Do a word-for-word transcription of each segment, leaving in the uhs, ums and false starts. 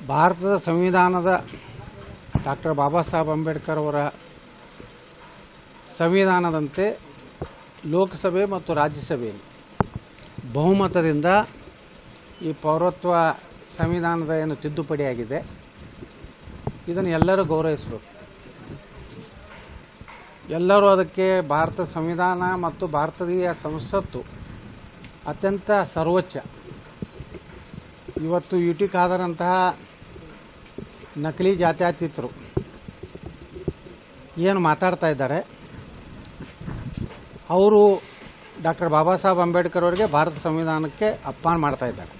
ಭಾರತದ ಸಂವಿಧಾನದ ಡಾಕ್ಟರ್ ಬಾಬಾ ಸಾಹೇಬ್ ಅಂಬೇಡ್ಕರ್ ಅವರ ಸಂವಿಧಾನದಂತೆ ಲೋಕಸಭೆ ಮತ್ತು ರಾಜ್ಯಸಭೆಯಲ್ಲಿ ಬಹುಮತದಿಂದ ಈ ಪೌರತ್ವ ಸಂವಿಧಾನದ ಏನು ತಿದ್ದುಪಡಿಯಾಗಿದೆ ಇದನ್ನು ಎಲ್ಲರೂ ಗೌರವಿಸಬೇಕು. ಎಲ್ಲರೂ ಅದಕ್ಕೆ ಭಾರತ ಸಂವಿಧಾನ ಮತ್ತು ಭಾರತೀಯ ಸಂಸತ್ತು ಅತ್ಯಂತ ಸರ್ವೋಚ್ಚ. ಇವತ್ತು ಯು ಟಿ ಖಾದರಂತಹ ನಕಲಿ ಜಾತ್ಯತೀತರು ಏನು ಮಾತಾಡ್ತಾ ಇದ್ದಾರೆ, ಅವರು ಡಾಕ್ಟರ್ ಬಾಬಾ ಸಾಹೇಬ್ ಅಂಬೇಡ್ಕರ್ ಅವರಿಗೆ ಭಾರತ ಸಂವಿಧಾನಕ್ಕೆ ಅಪಮಾನ ಮಾಡ್ತಾ ಇದ್ದಾರೆ.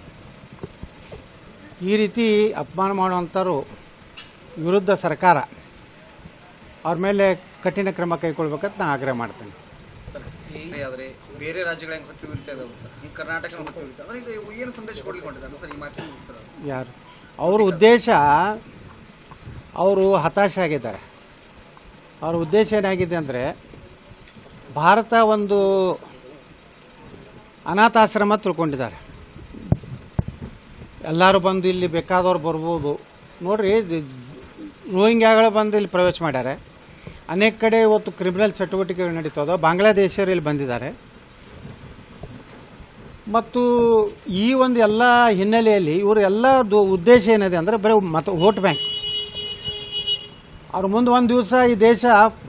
ಈ ರೀತಿ ಅಪಮಾನ ಮಾಡುವಂಥವ್ರು ವಿರುದ್ಧ ಸರ್ಕಾರ ಅವ್ರ ಮೇಲೆ ಕಠಿಣ ಕ್ರಮ ಕೈಗೊಳ್ಬೇಕಂತ ನಾನು ಆಗ್ರಹ ಮಾಡ್ತೇನೆ. ಆದರೆ ಬೇರೆ ರಾಜ್ಯಗಳ ಹತ್ತು ಇರ್ತಾ ಇದಾವೆ ಸರ್, ಈ ಕರ್ನಾಟಕ ಹತ್ತು ಇರ್ತಾ ಅಂದ್ರೆ ಇದು ಏನು ಸಂದೇಶ ಕೊಡ್ಲಿಕ್ಕೆ ಹೊಂಟಿದ್ದಾರೆ ಸರ್ ಈ ಮಾತು ಸರ್? ಯಾರು ಅವ್ರ ಉದ್ದೇಶ, ಅವರು ಹತಾಶೆ ಆಗಿದ್ದಾರೆ. ಅವ್ರ ಉದ್ದೇಶ ಏನಾಗಿದೆ ಅಂದರೆ, ಭಾರತ ಒಂದು ಅನಾಥಾಶ್ರಮ ತಿಳ್ಕೊಂಡಿದ್ದಾರೆ. ಎಲ್ಲರೂ ಬಂದು ಇಲ್ಲಿ ಬೇಕಾದವ್ರು ಬರ್ಬೋದು. ನೋಡ್ರಿ, ರೋಹಿಂಗ್ಯಾಗಳು ಬಂದು ಇಲ್ಲಿ ಪ್ರವೇಶ ಮಾಡ್ಯಾರೆ. ಅನೇಕ ಕಡೆ ಇವತ್ತು ಕ್ರಿಮಿನಲ್ ಚಟುವಟಿಕೆಗಳು ನಡೀತದೆ. ಬಾಂಗ್ಲಾದೇಶರು ಇಲ್ಲಿ ಬಂದಿದ್ದಾರೆ. ಮತ್ತು ಈ ಒಂದು ಎಲ್ಲ ಹಿನ್ನೆಲೆಯಲ್ಲಿ ಇವರು ಎಲ್ಲ ಉದ್ದೇಶ ಏನಿದೆ ಅಂದರೆ ಬರೀ ಮತ ವೋಟ್ ಬ್ಯಾಂಕ್. ಅವ್ರ ಮುಂದೆ ಒಂದು ದಿವಸ ಈ ದೇಶ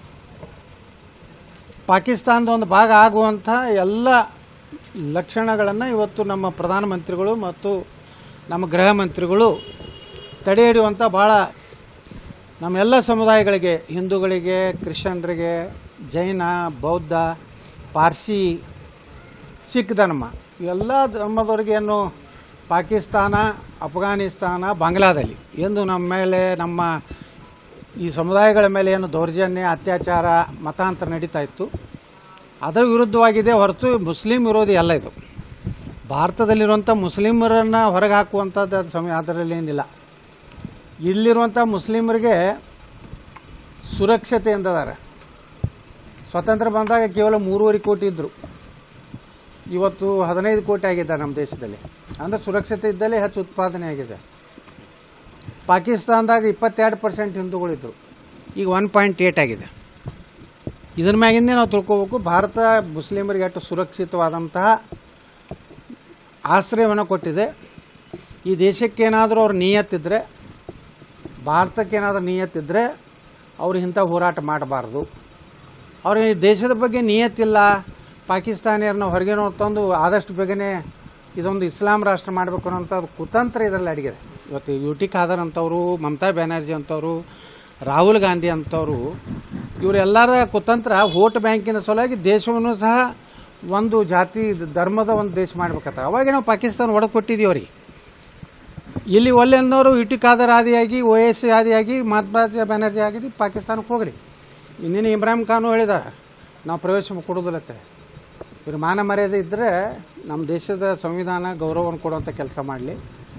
ಪಾಕಿಸ್ತಾನದ ಒಂದು ಭಾಗ ಆಗುವಂಥ ಎಲ್ಲ ಲಕ್ಷಣಗಳನ್ನು ಇವತ್ತು ನಮ್ಮ ಪ್ರಧಾನಮಂತ್ರಿಗಳು ಮತ್ತು ನಮ್ಮ ಗೃಹ ಮಂತ್ರಿಗಳು ತಡೆ ಹಿಡಿಯುವಂಥ ಭಾಳ ನಮ್ಮೆಲ್ಲ ಸಮುದಾಯಗಳಿಗೆ, ಹಿಂದೂಗಳಿಗೆ, ಕ್ರಿಶ್ಚಿಯನ್ರಿಗೆ, ಜೈನ, ಬೌದ್ಧ, ಪಾರ್ಸಿ, ಸಿಖ್ ಧರ್ಮ, ಎಲ್ಲ ಧರ್ಮದವರಿಗೆ ಏನು ಪಾಕಿಸ್ತಾನ, ಅಫ್ಘಾನಿಸ್ತಾನ, ಬಾಂಗ್ಲಾದಲ್ಲಿ ಎಂದು ನಮ್ಮ ಮೇಲೆ, ನಮ್ಮ ಈ ಸಮುದಾಯಗಳ ಮೇಲೆ ಏನು ದೌರ್ಜನ್ಯ, ಅತ್ಯಾಚಾರ, ಮತಾಂತರ ನಡೀತಾ ಇತ್ತು, ಅದರ ವಿರುದ್ಧವಾಗಿದೆ ಹೊರತು ಮುಸ್ಲಿಂ ವಿರೋಧಿ ಅಲ್ಲ. ಇದು ಭಾರತದಲ್ಲಿರುವಂಥ ಮುಸ್ಲಿಮರನ್ನು ಹೊರಗೆ ಹಾಕುವಂಥದ್ದು ಅದು ಸಮಯ ಅದರಲ್ಲಿ ಏನಿಲ್ಲ. ಇಲ್ಲಿರುವಂಥ ಮುಸ್ಲಿಮರಿಗೆ ಸುರಕ್ಷತೆ ಎಂದಿದ್ದಾರೆ. ಸ್ವತಂತ್ರ ಬಂದಾಗ ಕೇವಲ ಮೂರುವರೆ ಕೋಟಿ ಇದ್ದರು, ಇವತ್ತು ಹದಿನೈದು ಕೋಟಿ ಆಗಿದ್ದಾರೆ ನಮ್ಮ ದೇಶದಲ್ಲಿ. ಅಂದರೆ ಸುರಕ್ಷತೆ ಇದ್ದಲ್ಲಿ ಹೆಚ್ಚು ಉತ್ಪಾದನೆ ಆಗಿದೆ. ಪಾಕಿಸ್ತಾನದಾಗ ಇಪ್ಪತ್ತೆರಡು ಪರ್ಸೆಂಟ್ ಹಿಂದೂಗಳಿದ್ದರು, ಈಗ ಒನ್ ಪಾಯಿಂಟ್ ಏಟ್ ಆಗಿದೆ. ಇದ್ರ ಮ್ಯಾಗಿಂದೇ ನಾವು ತಿಳ್ಕೋಬೇಕು, ಭಾರತ ಮುಸ್ಲಿಮರಿಗೆ ಅಷ್ಟು ಸುರಕ್ಷಿತವಾದಂತಹ ಆಶ್ರಯವನ್ನು ಕೊಟ್ಟಿದೆ. ಈ ದೇಶಕ್ಕೇನಾದರೂ ಅವ್ರ ನಿಯತ್ತಿದ್ರೆ, ಭಾರತಕ್ಕೇನಾದರೂ ನಿಯತ್ತಿದ್ರೆ ಅವರು ಇಂಥ ಹೋರಾಟ ಮಾಡಬಾರ್ದು. ಅವ್ರಿಗೆ ದೇಶದ ಬಗ್ಗೆ ನಿಯತ್ತಿಲ್ಲ, ಪಾಕಿಸ್ತಾನಿಯರನ್ನ ಹೊರಗೆ ತಂದು ಆದಷ್ಟು ಬೇಗನೆ ಇದೊಂದು ಇಸ್ಲಾಂ ರಾಷ್ಟ್ರ ಮಾಡಬೇಕು ಅನ್ನೋಂಥ ಕುತಂತ್ರ ಇದರಲ್ಲಿ ಅಡಗಿದೆ. ಇವತ್ತು ಯು ಟಿ ಖಾದರ್ ಅಂತವರು, ಮಮತಾ ಬ್ಯಾನರ್ಜಿ ಅಂತವರು, ರಾಹುಲ್ ಗಾಂಧಿ ಅಂತವರು, ಇವರೆಲ್ಲರ ಕುತಂತ್ರ ವೋಟ್ ಬ್ಯಾಂಕಿನ ಸಲುವಾಗಿ ದೇಶವನ್ನು ಸಹ ಒಂದು ಜಾತಿ ಧರ್ಮದ ಒಂದು ದೇಶ ಮಾಡ್ಬೇಕಂತಾರೆ. ಅವಾಗೇ ನಾವು ಪಾಕಿಸ್ತಾನ ಒಡೆದು ಕೊಟ್ಟಿದ್ದೀವಿ ಅವ್ರಿಗೆ. ಇಲ್ಲಿ ಒಲ್ಲೆ ಅನ್ನೋರು ಯು ಟಿ ಖಾದರ್ ಆದಿಯಾಗಿ, ಒ ಎಸ್ ಆದಿಯಾಗಿ, ಮಮತಾ ಬ್ಯಾನರ್ಜಿ ಆಗಿ ಪಾಕಿಸ್ತಾನಕ್ಕೆ ಹೋಗ್ರಿ. ಇನ್ನೇನು ಇಮ್ರಾನ್ ಖಾನು ಹೇಳಿದ್ದಾರೆ, ನಾವು ಪ್ರವೇಶ ಕೊಡೋದಿಲ್ಲತ್ತೆ. ಇವ್ರ ಮಾನ ಮರ್ಯಾದೆ ಇದ್ದರೆ ನಮ್ಮ ದೇಶದ ಸಂವಿಧಾನ ಗೌರವವನ್ನು ಕೊಡುವಂಥ ಕೆಲಸ ಮಾಡಲಿ.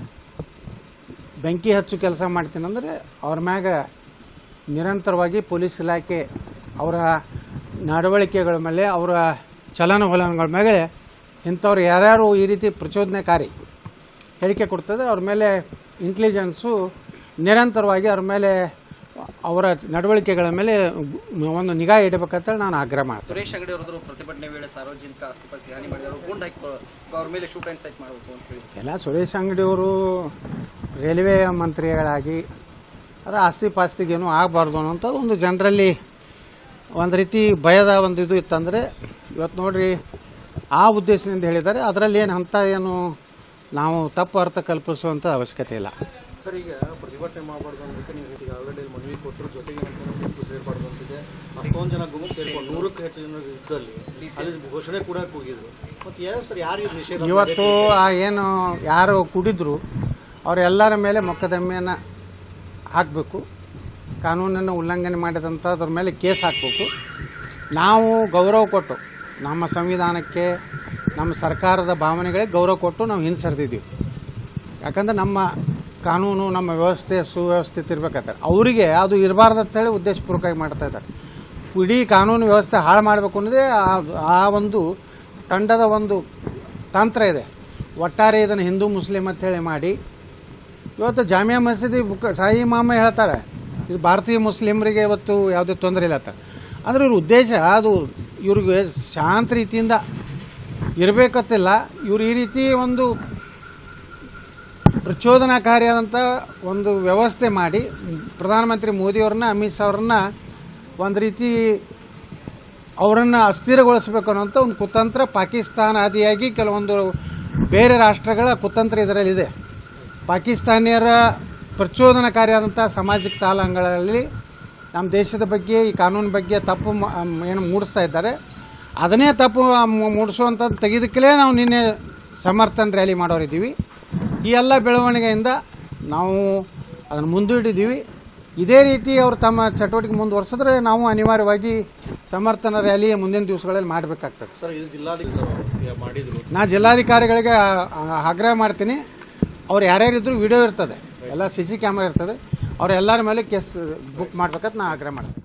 ಬೆಂಕಿ ಹಚ್ಚು ಕೆಲಸ ಮಾಡ್ತೀನಿ ಅಂದರೆ ಅವ್ರ ಮ್ಯಾಗ ನಿರಂತರವಾಗಿ ಪೊಲೀಸ್ ಇಲಾಖೆ ಅವರ ನಡವಳಿಕೆಗಳ ಮೇಲೆ, ಅವರ ಚಲನವಲನಗಳ ಮೇಲೆ ಇಂಥವ್ರು ಯಾರ್ಯಾರು ಈ ರೀತಿ ಪ್ರಚೋದನೆಕಾರಿ ಹೇಳಿಕೆ ಕೊಡ್ತದೆ ಅವ್ರ ಮೇಲೆ ಇಂಟೆಲಿಜೆನ್ಸು ನಿರಂತರವಾಗಿ ಅವ್ರ ಮೇಲೆ, ಅವರ ನಡವಳಿಕೆಗಳ ಮೇಲೆ ಒಂದು ನಿಗಾ ಇಡಬೇಕಂತೇಳಿ ನಾನು ಆಗ್ರಹ ಮಾಡ್ತೀನಿ. ಸುರೇಶ್ ಅಂಗಡಿ ಅವರು ಪ್ರತಿಭಟನೆ ವೇಳೆ ಸಾರ್ವಜನಿಕ ಆಸ್ತಿಪಾಸ್ತಿ ಹಾನಿ ಮಾಡಿದರು, ಗುಂಡು ಹಾಕಿ ಅವ್ರ ಮೇಲೆ ಶೂಟ್ ಆ್ಯಂಡ್ ಸೈಟ್ ಮಾಡಬೇಕು ಅಂತ ಹೇಳಿ ಎಲ್ಲ ಸುರೇಶ್ ಅಂಗಡಿಯವರು ರೈಲ್ವೆ ಮಂತ್ರಿಗಳಾಗಿ ಅದರ ಆಸ್ತಿ ಪಾಸ್ತಿಗೇನು ಆಗಬಾರ್ದು ಅನ್ನೋಂಥದ್ದು ಒಂದು ಜನರಲ್ಲಿ ಒಂದು ರೀತಿ ಭಯದ ಒಂದು ಇದು ಇತ್ತಂದರೆ, ಇವತ್ತು ನೋಡ್ರಿ ಆ ಉದ್ದೇಶದಿಂದ ಹೇಳಿದ್ದಾರೆ. ಅದರಲ್ಲಿ ಏನು ಅಂತ ಏನು ನಾವು ತಪ್ಪು ಅರ್ಥ ಕಲ್ಪಿಸುವಂಥ ಅವಶ್ಯಕತೆ ಇಲ್ಲ. ಸರ್, ಈಗ ಪ್ರತಿಭಟನೆ ಮಾಡಬಾರ್ದು ಅನ್ನೋದಕ್ಕೆ ನೀವು ಈಗ ಆಲ್ರೆಡಿ ಮನವಿ ಕೊಟ್ಟರು, ಜೊತೆಗೆ ಗುಂಪು ಸೇರ್ಬಾರ್ದು ಅಂತಿದೆ. ಅಷ್ಟೊಂದು ಜನ ಗುಂಪು ಸೇರ್ಕೊಂಡು ನೂರಕ್ಕೂ ಹೆಚ್ಚು ಜನ ಇದ್ದಲ್ಲಿ ಅಲ್ಲಿ ಘೋಷಣೆ ಕೂಡ ಹೋಗಿದ್ರು. ಮತ್ತು ಯಾವ ಸರ್ ಯಾರು ನಿಷೇಧ ಇವತ್ತು ಆ ಏನು ಯಾರು ಕುಡಿದ್ರು ಅವರೆಲ್ಲರ ಮೇಲೆ ಮೊಕದ್ದಮೆಯನ್ನು ಹಾಕಬೇಕು, ಕಾನೂನನ್ನು ಉಲ್ಲಂಘನೆ ಮಾಡಿದಂಥದ್ರ ಮೇಲೆ ಕೇಸ್ ಹಾಕಬೇಕು. ನಾವು ಗೌರವ ಕೊಟ್ಟು ನಮ್ಮ ಸಂವಿಧಾನಕ್ಕೆ, ನಮ್ಮ ಸರ್ಕಾರದ ಭಾವನೆಗಳಿಗೆ ಗೌರವ ಕೊಟ್ಟು ನಾವು ಹಿಂಸರಿದಿದ್ದೀವಿ. ಯಾಕಂದ್ರೆ ನಮ್ಮ ಕಾನೂನು, ನಮ್ಮ ವ್ಯವಸ್ಥೆ ಸುವ್ಯವಸ್ಥಿತ ಇರಬೇಕಾಗ್ತದೆ. ಅವರಿಗೆ ಅದು ಇರಬಾರ್ದು ಅಂತೇಳಿ ಉದ್ದೇಶಪೂರ್ವಕವಾಗಿ ಮಾಡ್ತಾ ಇದ್ದಾರೆ. ಇಡೀ ಕಾನೂನು ವ್ಯವಸ್ಥೆ ಹಾಳು ಮಾಡಬೇಕು ಅನ್ನೋದೇ ಆ ಒಂದು ತಂಡದ ಒಂದು ತಂತ್ರ ಇದೆ. ಒಟ್ಟಾರೆ ಇದನ್ನು ಹಿಂದೂ ಮುಸ್ಲಿಂ ಅಂತೇಳಿ ಮಾಡಿ ಇವತ್ತು ಜಾಮಿಯಾ ಮಸೀದಿ ಬುಕ್ ಸಾಯಿ ಇಮಾಮ ಹೇಳ್ತಾರೆ ಇದು ಭಾರತೀಯ ಮುಸ್ಲಿಮರಿಗೆ ಇವತ್ತು ಯಾವುದೇ ತೊಂದರೆ ಇಲ್ಲ ಅಂತಾರೆ. ಅಂದ್ರೆ ಇವ್ರ ಉದ್ದೇಶ ಅದು ಇವ್ರಿಗೆ ಶಾಂತ ರೀತಿಯಿಂದ ಇರಬೇಕತ್ತಿಲ್ಲ. ಇವ್ರು ಈ ರೀತಿ ಒಂದು ಪ್ರಚೋದನಾಕಾರಿಯಾದಂಥ ಒಂದು ವ್ಯವಸ್ಥೆ ಮಾಡಿ ಪ್ರಧಾನಮಂತ್ರಿ ಮೋದಿಯವ್ರನ್ನ ಅಮಿತ್ ಶಾ ಅವ್ರನ್ನ ಒಂದು ರೀತಿ ಅವರನ್ನು ಅಸ್ಥಿರಗೊಳಿಸಬೇಕು ಅನ್ನೋಂಥ ಒಂದು ಕುತಂತ್ರ ಪಾಕಿಸ್ತಾನ ಆದಿಯಾಗಿ ಕೆಲವೊಂದು ಬೇರೆ ರಾಷ್ಟ್ರಗಳ ಕುತಂತ್ರ ಇದರಲ್ಲಿದೆ. ಪಾಕಿಸ್ತಾನಿಯರ ಪ್ರಚೋದನಕಾರಿಯಾದಂಥ ಸಾಮಾಜಿಕ ತಾಳಗಳಲ್ಲಿ ನಮ್ಮ ದೇಶದ ಬಗ್ಗೆ ಈ ಕಾನೂನು ಬಗ್ಗೆ ತಪ್ಪು ಏನು ಮೂಡಿಸ್ತಾ ಇದ್ದಾರೆ. ಅದನ್ನೇ ತಪ್ಪು ಮೂಡಿಸುವಂಥದ್ದು ತೆಗೆದಕ್ಕಲೇ ನಾವು ನಿನ್ನೆ ಸಮರ್ಥನ್ ರ್ಯಾಲಿ ಮಾಡೋರಿದ್ದೀವಿ. ಈ ಎಲ್ಲ ಬೆಳವಣಿಗೆಯಿಂದ ನಾವು ಅದನ್ನು ಮುಂದೂಡಿದ್ದೀವಿ. ಇದೇ ರೀತಿ ಅವರು ತಮ್ಮ ಚಟುವಟಿಕೆ ಮುಂದುವರಿಸಿದ್ರೆ ನಾವು ಅನಿವಾರ್ಯವಾಗಿ ಸಮರ್ಥನ ರ್ಯಾಲಿ ಮುಂದಿನ ದಿವಸಗಳಲ್ಲಿ ಮಾಡಬೇಕಾಗ್ತದೆ. ಸರ್ ಇದು ಜಿಲ್ಲಾಧಿಕಾರಿ ಮಾಡಿದ್ರು. ನಾ ಜಿಲ್ಲಾಧಿಕಾರಿಗಳಿಗೆ ಆಗ್ರಹ ಮಾಡ್ತೀನಿ, ಅವ್ರು ಯಾರ್ಯಾರಿದ್ರು ವಿಡಿಯೋ ಇರ್ತದೆ, ಎಲ್ಲ ಸಿ ಸಿ ಕ್ಯಾಮ್ರಾ ಇರ್ತದೆ, ಅವ್ರ ಎಲ್ಲರ ಮೇಲೆ ಕೇಸ್ ಬುಕ್ ಮಾಡ್ಬೇಕಂತ ನಾ ಆಗ್ರಹ ಮಾಡ್ತೀನಿ.